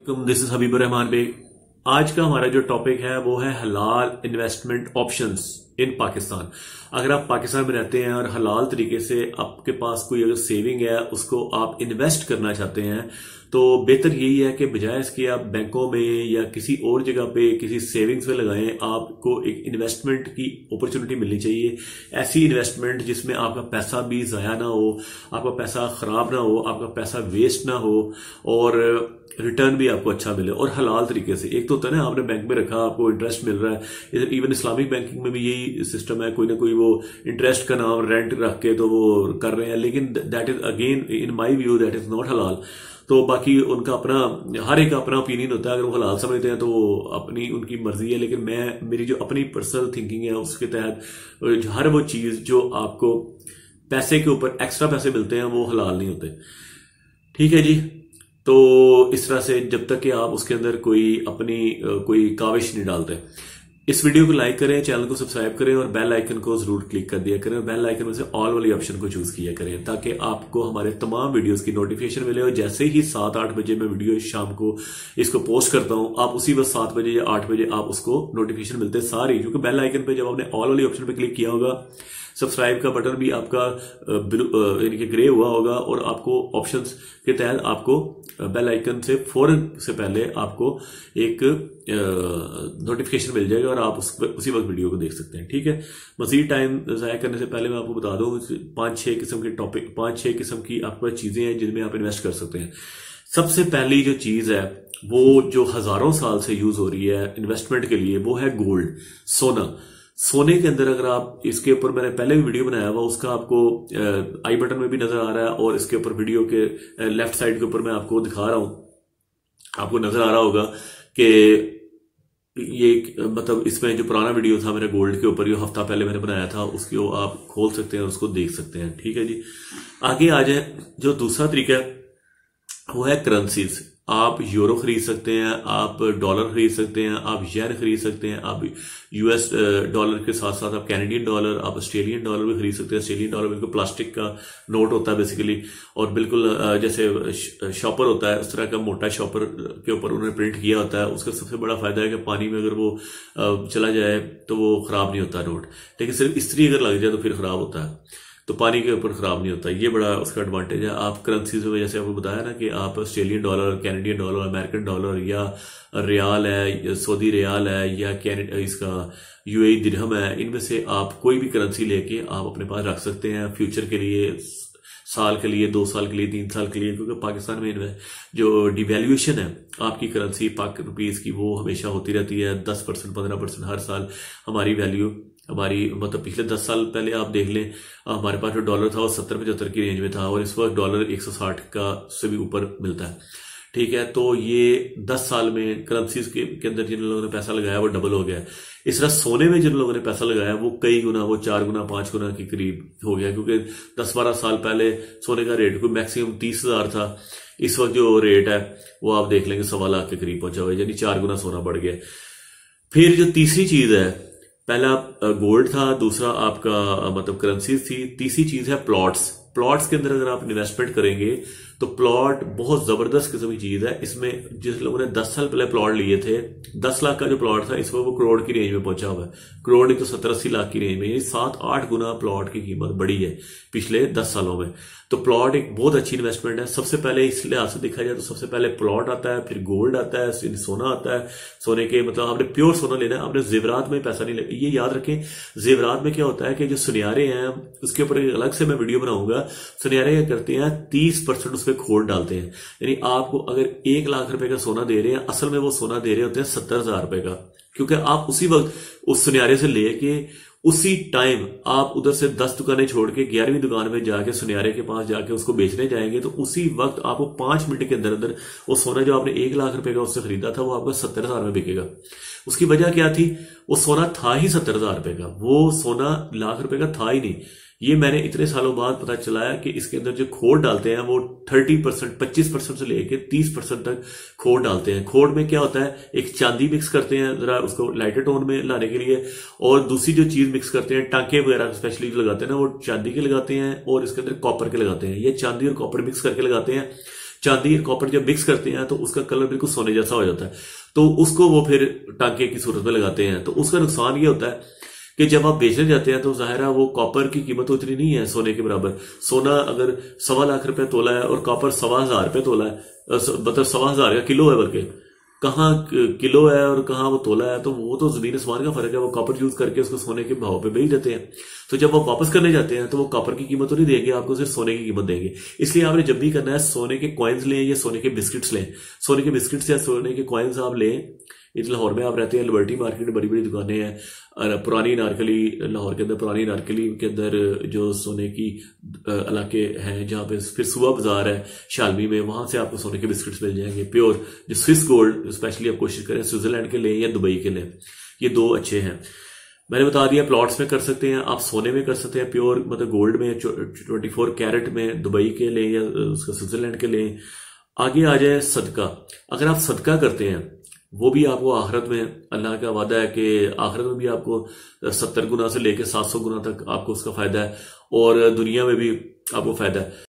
This is Habibur Rahman Baig. आज का हमारा जो टॉपिक है वो है हलाल इन्वेस्टमेंट ऑप्शंस इन पाकिस्तान। अगर आप पाकिस्तान में रहते हैं और हलाल तरीके से आपके पास कोई अगर सेविंग है उसको आप इन्वेस्ट करना चाहते हैं तो बेहतर यही है कि बजाय इसके आप बैंकों में या किसी और जगह पे किसी सेविंग्स में लगाएं। आपको एक इन्वेस्टमेंट की अपॉर्चुनिटी मिलनी चाहिए, ऐसी इन्वेस्टमेंट जिसमें आपका पैसा भी ज़ाया ना हो, आपका पैसा खराब ना हो, आपका पैसा वेस्ट ना हो और रिटर्न भी आपको अच्छा मिले और हलाल तरीके से। एक तो होता है ना, आपने बैंक में रखा, आपको इंटरेस्ट मिल रहा है। इवन इस्लामिक बैंकिंग में भी यही सिस्टम है, कोई ना कोई वो इंटरेस्ट का नाम रेंट रख के तो वो कर रहे हैं, लेकिन that is again in my view that is not हलाल। तो बाकी उनका अपना, हर एक का अपना ओपिनियन होता है। अगर वो हलाल समझते हैं तो अपनी उनकी मर्जी है, लेकिन मेरी जो अपनी पर्सनल थिंकिंग है उसके तहत हर वो चीज जो आपको पैसे के ऊपर एक्स्ट्रा पैसे मिलते हैं वो हलाल नहीं होते। ठीक है जी। तो इस तरह से जब तक कि आप उसके अंदर कोई अपनी कोई काविश नहीं डालते। इस वीडियो को लाइक करें, चैनल को सब्सक्राइब करें और बेल आइकन को जरूर क्लिक कर दिया करें और बेल आइकन में से ऑल वाली ऑप्शन को चूज किया करें ताकि आपको हमारे तमाम वीडियोस की नोटिफिकेशन मिले। और जैसे ही 7-8 बजे मैं वीडियो शाम को इसको पोस्ट करता हूं, आप उसी वक्त 7 बजे या 8 बजे आप उसको नोटिफिकेशन मिलते हैं सारी, क्योंकि बेल आइकन पे जब आपने ऑल वाली ऑप्शन पे क्लिक किया होगा, सब्सक्राइब का बटन भी आपका यानी कि ग्रे हुआ होगा और आपको ऑप्शंस के तहत आपको बेल आइकन से फौरन से पहले आपको एक नोटिफिकेशन मिल जाएगा और आप उसी वक्त वीडियो को देख सकते हैं। ठीक है। मजीद टाइम ज़ाया करने से पहले मैं आपको बता दूं 5-6 किस्म के टॉपिक, 5-6 किस्म की आपके पास चीजें हैं जिनमें आप इन्वेस्ट कर सकते हैं। सबसे पहली जो चीज है वो जो हजारों साल से यूज हो रही है इन्वेस्टमेंट के लिए, वो है गोल्ड, सोना। सोने के अंदर अगर आप, इसके ऊपर मैंने पहले भी वीडियो बनाया हुआ, उसका आपको आई बटन में भी नजर आ रहा है और इसके ऊपर वीडियो के लेफ्ट साइड के ऊपर मैं आपको दिखा रहा हूं, आपको नजर आ रहा होगा कि ये मतलब इसमें जो पुराना वीडियो था मेरे गोल्ड के ऊपर, जो हफ्ता पहले मैंने बनाया था, उसको आप खोल सकते हैं और उसको देख सकते हैं। ठीक है जी। आगे आ जाए, जो दूसरा तरीका है वो है करेंसीज। आप यूरो खरीद सकते हैं, आप डॉलर खरीद सकते हैं, आप येन खरीद सकते हैं, आप यूएस डॉलर के साथ साथ आप कैनेडियन डॉलर, आप ऑस्ट्रेलियन डॉलर भी खरीद सकते हैं। ऑस्ट्रेलियन डॉलर बिल्कुल प्लास्टिक का नोट होता है बेसिकली, और बिल्कुल जैसे शॉपर होता है उस तरह का मोटा शॉपर के ऊपर उन्होंने प्रिंट किया होता है। उसका सबसे बड़ा फायदा है कि पानी में अगर वो चला जाए तो वो खराब नहीं होता नोट, लेकिन सिर्फ इस्त्री अगर लग जाए तो फिर खराब होता है, तो पानी के ऊपर खराब नहीं होता। ये बड़ा उसका एडवांटेज है। आप करेंसीज में जैसे आपको बताया ना कि आप Australian dollar, Canadian dollar, American dollar या रियाल है, सऊदी रियाल है या इसका यूएई दिरहम है, इनमें से आप कोई भी करेंसी लेके आप अपने पास रख सकते हैं फ्यूचर के लिए, साल के लिए, 2 साल के लिए, 3 साल के लिए। क्योंकि पाकिस्तान में जो डिवैल्यूएशन है आपकी करेंसी पाक रुपीज की, वो हमेशा होती रहती है 10%, 15% हर साल हमारी वैल्यू, हमारी मतलब पिछले 10 साल पहले आप देख लें, हमारे पास जो डॉलर था वो 70-75 की रेंज में था और इस वक्त डॉलर 160 का से भी ऊपर मिलता है। ठीक है। तो ये 10 साल में करेंसीज के अंदर जिन लोगों ने पैसा लगाया वो डबल हो गया। इस तरह सोने में जिन लोगों ने पैसा लगाया वो कई गुना, वो 4 गुना 5 गुना के करीब हो गया, क्योंकि 10-12 साल पहले सोने का रेट कोई मैक्सिमम 30,000 था। इस वक्त जो रेट है वो आप देख लेंगे 1.25 लाख के करीब पहुंचा हुआ है, यानी 4 गुना सोना बढ़ गया। फिर जो तीसरी चीज है, पहला गोल्ड था, दूसरा आपका मतलब करेंसीज थी, तीसरी चीज है प्लॉट्स। प्लॉट्स के अंदर अगर आप इन्वेस्टमेंट करेंगे तो प्लॉट बहुत जबरदस्त किस्म की चीज है। इसमें जिस लोगों ने 10 साल पहले प्लॉट लिए थे, 10 लाख का जो प्लॉट था इस वक्त वो करोड़ की रेंज में पहुंचा हुआ है, करोड़ नहीं तो 70-80 लाख की रेंज में, यानी 7-8 गुना प्लॉट की कीमत बढ़ी है पिछले 10 सालों में। तो प्लॉट एक बहुत अच्छी इन्वेस्टमेंट है। सबसे पहले इस लिहाज से देखा जाए तो सबसे पहले प्लॉट आता है, फिर गोल्ड आता है, फिर सोना आता है। सोने के मतलब आपने प्योर सोना लेना है, आपने जेवरात में पैसा नहीं लेना। ये याद रखें, जेवरात में क्या होता है कि जो सुनियारे हैं उसके ऊपर एक अलग से मैं वीडियो बनाऊंगा। सुनियारे क्या करते हैं, 30% उसमें खोट डालते हैं, यानी आपको अगर 1 लाख रुपए का सोना दे रहे हैं, असल में वो सोना दे रहे होते हैं 70,000 रुपए का, क्योंकि आप उसी वक्त उस सुनियारे से लेके उसी टाइम आप उधर से 10 दुकानें छोड़ के 11वीं दुकान में जाके सुनियारे के पास जाके उसको बेचने जाएंगे तो उसी वक्त आपको 5 मिनट के अंदर अंदर वो सोना जो आपने 1 लाख रुपए का उससे खरीदा था वो आपको 70,000 में बिकेगा। उसकी वजह क्या थी, वो सोना था ही 70,000 रुपए का, वो सोना लाख रुपए का था ही नहीं। ये मैंने इतने सालों बाद पता चला है कि इसके अंदर जो खोड डालते हैं वो 30%, 25% से लेके 30% तक खोड डालते हैं। खोड में क्या होता है, एक चांदी मिक्स करते हैं जरा उसको लाइटर टोन में लाने के लिए, और दूसरी जो चीज मिक्स करते हैं, टांके वगैरह स्पेशली जो लगाते हैं ना, वो चांदी के लगाते हैं और इसके अंदर कॉपर के लगाते हैं। ये चांदी और कॉपर मिक्स करके लगाते हैं। चांदी और कॉपर जब मिक्स करते हैं तो उसका कलर बिल्कुल सोने जैसा हो जाता है, तो उसको वो फिर टांके की सूरत में लगाते हैं। तो उसका नुकसान ये होता है कि जब आप बेचने जाते हैं तो जाहिर है वो कॉपर की कीमत तो इतनी नहीं है सोने के बराबर। सोना अगर 1.25 लाख रुपए तोला है और कॉपर 1.25 रुपए तोला है, मतलब 1.25 का किलो है, बल्कि कहाँ किलो है और कहाँ वो तोला है, तो वो तो जमीन आसमान का फर्क है। वो कॉपर यूज करके उसको सोने के भाव पे बेच देते हैं। तो जब वो वापस करने जाते हैं तो वो कॉपर की कीमत तो नहीं देंगे आपको, सिर्फ सोने की कीमत देंगे। इसलिए आपने जब भी करना है सोने के कॉइन्स लें या सोने के बिस्किट्स लें। सोने के बिस्किट्स या सोने के कॉइन्स आप लें। इस लाहौर में आप रहते हैं, लिबर्टी मार्केट में बड़ी बड़ी दुकानें हैं, और पुरानी नारकली, लाहौर के अंदर पुरानी नारकली के अंदर जो सोने की इलाके हैं, जहाँ पे फिर सुबह बाजार है शालमी में, वहां से आपको सोने के बिस्किट्स मिल जाएंगे प्योर। जो स्विस गोल्ड स्पेशली आप कोशिश करें स्विट्जरलैंड के लें या दुबई के लें, ये दो अच्छे हैं। मैंने बता दिया प्लॉट्स में कर सकते हैं, आप सोने में कर सकते हैं प्योर, मतलब गोल्ड में 24 कैरेट में दुबई के लें या उसका स्विट्जरलैंड के लें। आगे आ जाए सदका। अगर आप सदका करते हैं, वो भी आपको आखिरत में, अल्लाह का वादा है कि आखिरत में भी आपको 70 गुना से लेकर 700 गुना तक आपको उसका फायदा है, और दुनिया में भी आपको फायदा है।